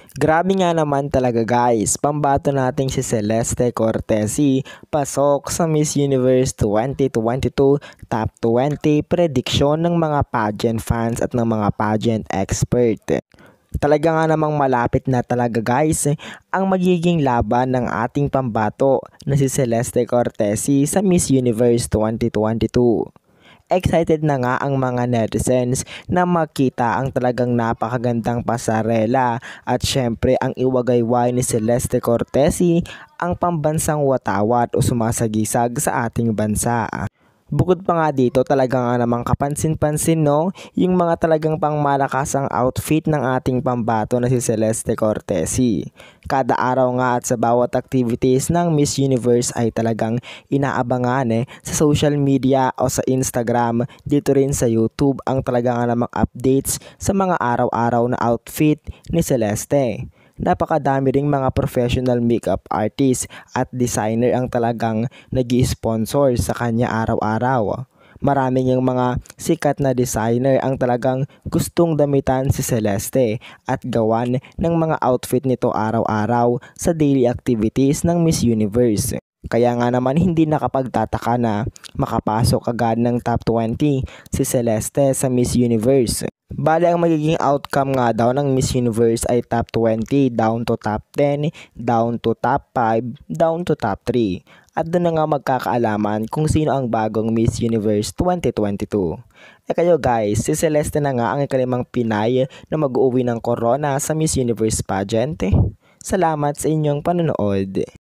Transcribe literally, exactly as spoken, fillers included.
Grabe nga naman talaga guys, pambato nating si Celeste Cortesi pasok sa Miss Universe twenty twenty-two Top twenty prediction ng mga pageant fans at ng mga pageant expert. Talaga nga namang malapit na talaga guys ang magiging laban ng ating pambato na si Celeste Cortesi sa Miss Universe twenty twenty-two. Excited na nga ang mga netizens na makita ang talagang napakagandang pasarela at syempre ang iwagayway ni Celeste Cortesi ang pambansang watawat o sumasagisag sa ating bansa. Bukod pa nga dito, talaga nga namang kapansin-pansin no, yung mga talagang pangmalakasang outfit ng ating pambato na si Celeste Cortesi. Kada araw nga at sa bawat activities ng Miss Universe ay talagang inaabangan eh, sa social media o sa Instagram, dito rin sa YouTube ang talaga nga namang updates sa mga araw-araw na outfit ni Celeste. Napakadami ring mga professional makeup artist at designer ang talagang nag-i-sponsor sa kanya araw-araw. Maraming yung mga sikat na designer ang talagang gustong damitan si Celeste at gawan ng mga outfit nito araw-araw sa daily activities ng Miss Universe. Kaya nga naman hindi nakapagtataka na makapasok agad ng top twenty si Celeste sa Miss Universe. Bale ang magiging outcome nga daw ng Miss Universe ay top twenty down to top ten, down to top five, down to top three. At doon na nga magkakaalaman kung sino ang bagong Miss Universe twenty twenty-two. E kayo guys, si Celeste na nga ang ikalimang Pinay na mag-uwi ng corona sa Miss Universe pageant. Salamat sa inyong panonood.